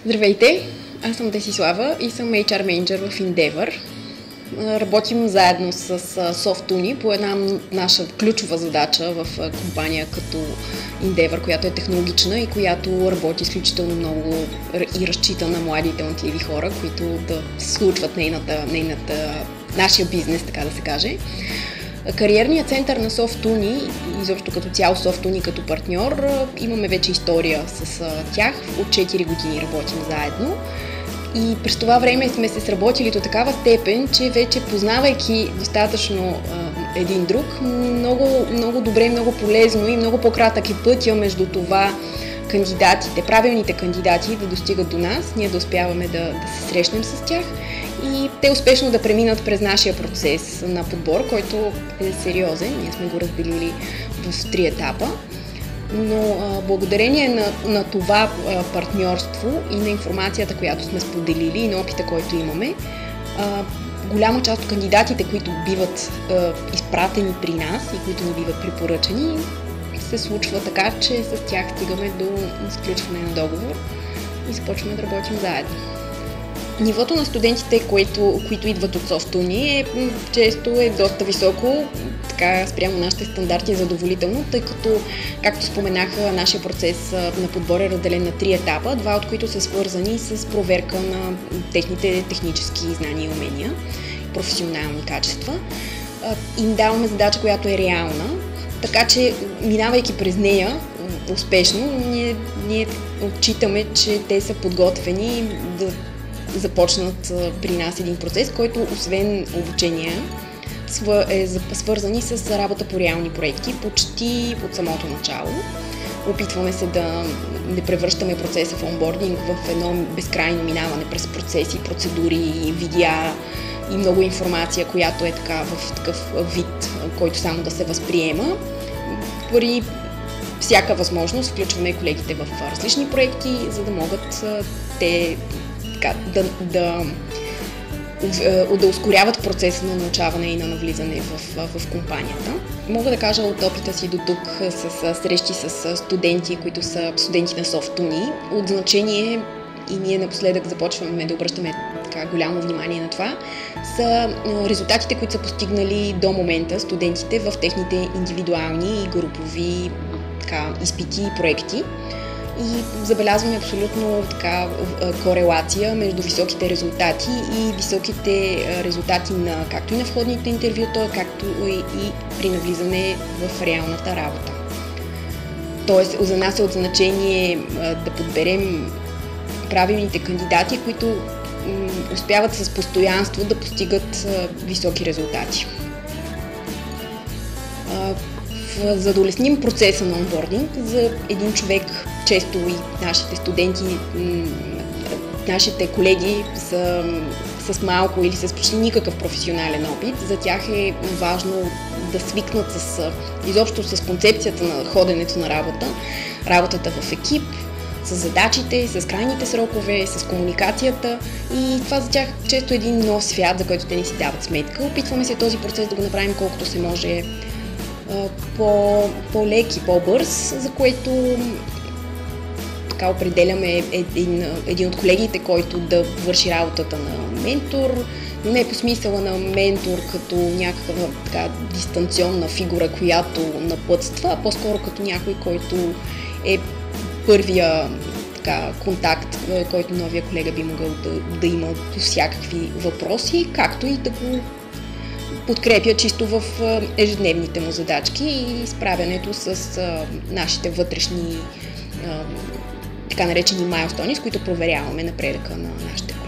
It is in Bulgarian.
Здравейте, аз съм Десислава и съм HR менеджер в Endeavor. Работим заедно с SoftUni по една наша ключова задача в компания като Endeavor, която е технологична и която работи изключително много и разчита на млади талантливи хора, които да случват нашия бизнес, така да се каже. Кариерният център на SoftUni, изобщо като цяло SoftUni като партньор, имаме вече история с тях. От 4 години работим заедно и през това време сме се сработили до такава степен, че вече познавайки достатъчно един друг, много добре, много полезно и много по-кратък е пътя между това правилните кандидати да достигат до нас, ние да успяваме да се срещнем с тях и те успешно да преминат през нашия процес на подбор, който е сериозен. Ние сме го разделили в 3 етапа. Но благодарение на това партньорство и на информацията, която сме споделили и на опита, който имаме, голяма част от кандидатите, които биват изпратени при нас и които ни биват препоръчани, се случва така, че с тях стигаме до сключване на договор и започваме да работим заедно. Нивото на студентите, които идват от SoftUni, често е доста високо, така спрямо нашите стандарти е задоволително, тъй като, както споменах, нашия процес на подбор е разделен на 3 етапа, 2 от които са свързани с проверка на техните технически знания и умения, професионални качества. Им даваме задача, която е реална, така че, минавайки през нея успешно, ние отчитаме, че те са подготвени да започнат при нас един процес, който освен обучение е свързани с работа по реални проекти почти от самото начало. Опитваме се да не превръщаме процеса в онбординг в едно безкрайно минаване през процеси, процедури, видеа и много информация, която е така в такъв вид, който само да се възприема. При всяка възможност включваме колегите в различни проекти, за да могат те да ускоряват процеса на научаване и на навлизане в компанията. Мога да кажа от опита си до тук с срещи с студенти, които са студенти на SoftUni. От значение, и ние напоследък започваме да обръщаме голямо внимание на това, са резултатите, които са постигнали до момента студентите в техните индивидуални и групови изпити и проекти. И забелязваме абсолютно корелация между високите резултати и високите резултати както и на входните интервюта, както и при навлизане в реалната работа. Тоест, за нас е от значение да подберем правилните кандидати, които успяват с постоянство да постигат високи резултати. За да улесним процеса на онбординг, за един човек, често и нашите студенти, нашите колеги са с малко или с почти никакъв професионален опит, за тях е важно да свикнат изобщо с концепцията на ходенето на работата в екип, с задачите, с крайните срокове, с комуникацията и това за тях често е един нов свят, за който те не си дават сметка. Опитваме се този процес да го направим колкото се може по-лек и по-бърз, за което определяме един от колегите, който да върши работата на ментор, но не по смисъла на ментор като някаква дистанционна фигура, която напътства, а по-скоро като някой, който е първия контакт, който новия колега би могъл да има по всякакви въпроси, както и да го подкрепя чисто в ежедневните му задачки и справянето с нашите вътрешни така наречени майлстони, с които проверяваме напредъка на нашите